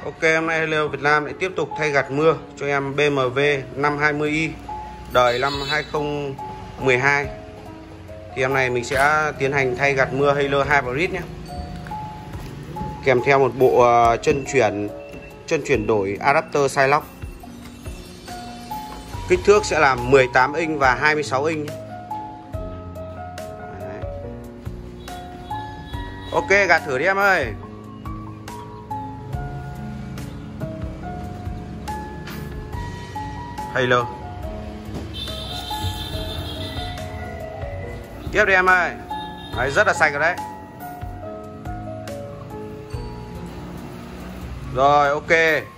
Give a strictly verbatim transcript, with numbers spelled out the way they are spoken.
Ok, hôm nay Hello Việt Nam lại tiếp tục thay gạt mưa cho em bê em vê năm hai mươi i đời năm hai không một hai. Thì em này mình sẽ tiến hành thay gạt mưa Halo Hybrid nhé. Kèm theo một bộ chân chuyển chân chuyển đổi adapter side lock. Kích thước sẽ là mười tám inch và hai mươi sáu inch. Đấy. Ok, gạt thử đi em ơi. Halo. Tiếp đi em ơi. Đấy, rất là sạch rồi đấy. Rồi, ok.